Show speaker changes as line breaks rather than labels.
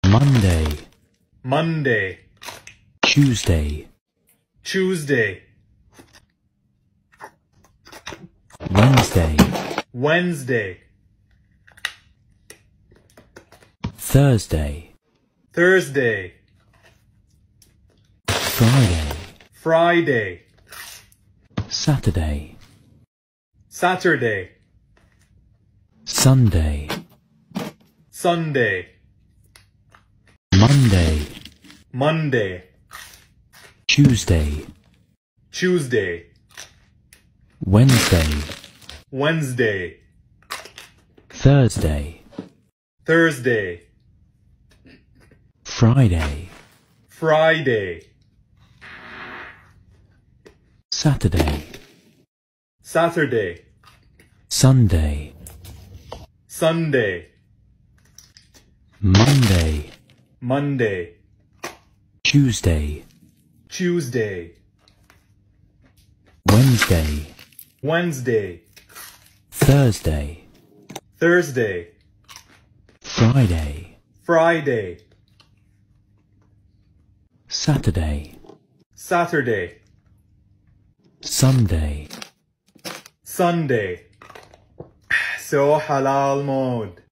Monday,
Monday,
Tuesday,
Tuesday,
Wednesday,
Wednesday,
Thursday,
Thursday,
Friday,
Friday,
Saturday,
Saturday,
Sunday,
Sunday,
Monday,
Monday,
Tuesday,
Tuesday,
Wednesday,
Wednesday,
Thursday,
Thursday,
Friday,
Friday,
Saturday,
Saturday,
Sunday,
Sunday,
Monday,
Monday,
Tuesday,
Tuesday,
Wednesday,
Wednesday,
Thursday,
Thursday,
Friday,
Friday,
Saturday,
Saturday,
Sunday.
Sunday. So Halal Mode.